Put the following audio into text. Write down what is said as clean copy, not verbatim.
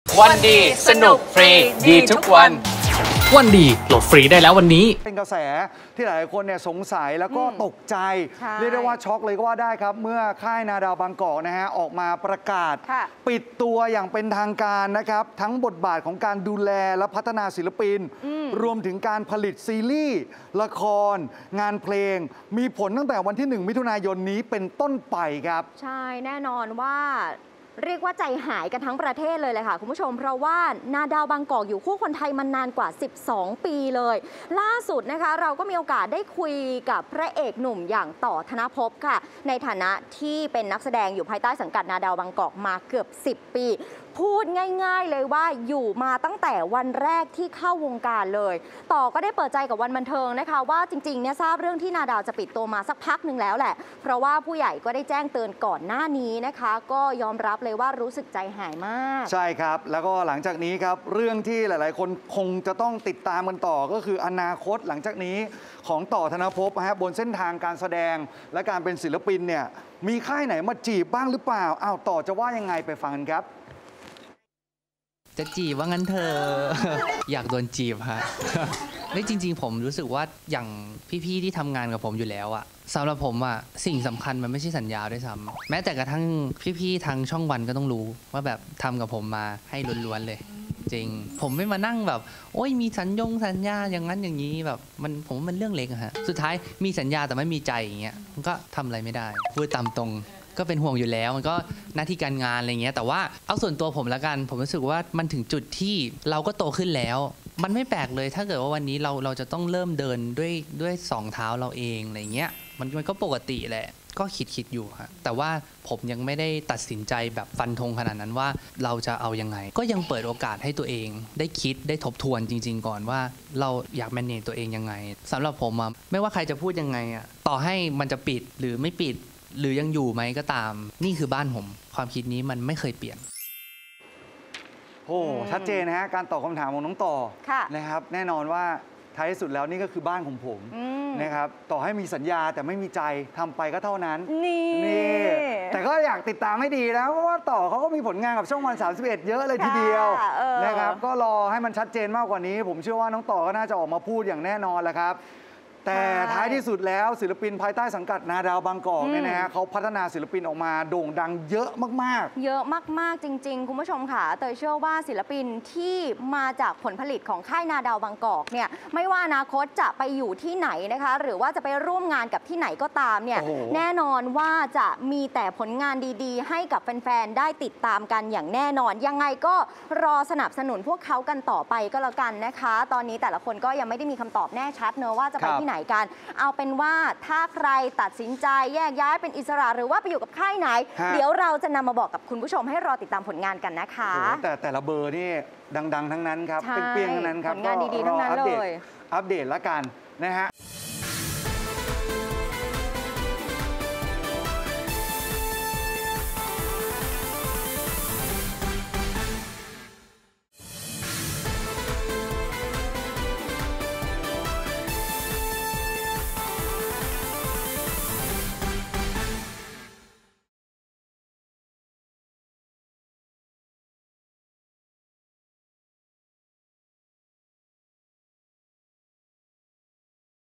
วันดีสนุกฟรีดีทุกวันวันดีโหลดฟรีได้แล้ววันนี้เป็นกระแสที่หลายคนเนี่ยสงสัยแล้วก็ตกใจเรียกได้ว่าช็อกเลยก็ว่าได้ครับเมื่อค่ายนาดาวบางกอกนะฮะออกมาประกาศปิดตัวอย่างเป็นทางการนะครับทั้งบทบาทของการดูแลและพัฒนาศิลปินรวมถึงการผลิตซีรีส์ละครงานเพลงมีผลตั้งแต่วันที่1 มิถุนายนนี้เป็นต้นไปครับใช่แน่นอนว่าเรียกว่าใจหายกันทั้งประเทศเลยแหละค่ะคุณผู้ชมเพราะว่านาดาวบางกอกอยู่คู่คนไทยมานานกว่า12 ปีเลยล่าสุดนะคะเราก็มีโอกาสได้คุยกับพระเอกหนุ่มอย่างต่อธนภพค่ะในฐานะที่เป็นนักแสดงอยู่ภายใต้สังกัดนาดาวบางกอกมาเกือบ10 ปีพูดง่ายๆเลยว่าอยู่มาตั้งแต่วันแรกที่เข้าวงการเลยต่อก็ได้เปิดใจกับวันบันเทิงนะคะว่าจริงๆเนี่ยทราบเรื่องที่นาดาวจะปิดตัวมาสักพักหนึ่งแล้วแหละเพราะว่าผู้ใหญ่ก็ได้แจ้งเตือนก่อนหน้านี้นะคะก็ยอมรับเลยว่ารู้สึกใจหายมากใช่ครับแล้วก็หลังจากนี้ครับเรื่องที่หลายๆคนคงจะต้องติดตามกันต่อก็คืออนาคตหลังจากนี้ของต่อธนภพบนเส้นทางการแสดงและการเป็นศิลปินเนี่ยมีค่ายไหนมาจีบบ้างหรือเปล่าอ้าวต่อจะว่ายังไงไปฟังกันครับจะจีบว่างั้นเธอ อยากโดนจีบฮะไม่จริงๆผมรู้สึกว่าอย่างพี่ๆที่ทำงานกับผมอยู่แล้วอะสำหรับผมอะสิ่งสำคัญมันไม่ใช่สัญญาด้วยซ้ำแม้แต่กระทั่งพี่ๆทางช่องวันก็ต้องรู้ว่าแบบทำกับผมมาให้ล้วนๆเลยจริงผมไม่มานั่งแบบโอ้ยมีสัญญาอย่างนั้นอย่างนี้แบบผมมันเรื่องเล็กอะฮะสุดท้ายมีสัญญาแต่ไม่มีใจอย่างเงี้ยมันก็ทำอะไรไม่ได้พูดตามตรงก็เป็นห่วงอยู่แล้วมันก็หน้าที่การงานอะไรเงี้ยแต่ว่าเอาส่วนตัวผมละกันผมรู้สึกว่ามันถึงจุดที่เราก็โตขึ้นแล้วมันไม่แปลกเลยถ้าเกิดว่าวันนี้เราจะต้องเริ่มเดินด้วย2 เท้าเราเองอะไรเงี้ยมันก็ปกติแหละก็คิดอยู่ฮะแต่ว่าผมยังไม่ได้ตัดสินใจแบบฟันธงขนาดนั้นว่าเราจะเอายังไงก็ยังเปิดโอกาสให้ตัวเองได้คิดได้ทบทวนจริงๆก่อนว่าเราอยากแมเนจตัวเองยังไงสำหรับผมอะไม่ว่าใครจะพูดยังไงอะต่อให้มันจะปิดหรือไม่ปิดหรือยังอยู่ไหมก็ตามนี่คือบ้านผมความคิดนี้มันไม่เคยเปลี่ยนโอ้ชัดเจนนะฮะการตอบคำถามของน้องต่อนะครับแน่นอนว่าท้ายสุดแล้วนี่ก็คือบ้านของผมนะครับต่อให้มีสัญญาแต่ไม่มีใจทำไปก็เท่านั้นนี่แต่ก็อยากติดตามให้ดีนะเพราะว่าต่อเขาก็มีผลงานกับช่องวัน31เยอะเลยทีเดียวนะครับก็รอให้มันชัดเจนมากกว่านี้ผมเชื่อว่าน้องต่อก็น่าจะออกมาพูดอย่างแน่นอนแหละครับแต่ท้ายที่สุดแล้วศิลปินภายใต้สังกัดนาดาวบางกอกเนี่ยนะฮะเขาพัฒนาศิลปินออกมาโด่งดังเยอะมากๆเยอะมากๆจริงๆคุณผู้ชมค่ะเตยเชื่อว่าศิลปินที่มาจากผลผลิตของค่ายนาดาวบางกอกเนี่ยไม่ว่าอนาคตจะไปอยู่ที่ไหนนะคะหรือว่าจะไปร่วมงานกับที่ไหนก็ตามเนี่ยแน่นอนว่าจะมีแต่ผลงานดีๆให้กับแฟนๆได้ติดตามกันอย่างแน่นอนยังไงก็รอสนับสนุนพวกเขากันต่อไปก็แล้วกันนะคะตอนนี้แต่ละคนก็ยังไม่ได้มีคำตอบแน่ชัดเนอะว่าจะไปที่ไหนกันเอาเป็นว่าถ้าใครตัดสินใจแยกย้ายเป็นอิสระหรือว่าไปอยู่กับค่ายไหนเดี๋ยวเราจะนำมาบอกกับคุณผู้ชมให้รอติดตามผลงานกันนะคะแต่ละเบอร์นี่ดังๆทั้งนั้นครับเป็นเปี้ยงทั้งนั้นครับผลงานดีๆทั้งนั้นเลยอัปเดตละกันนะฮะ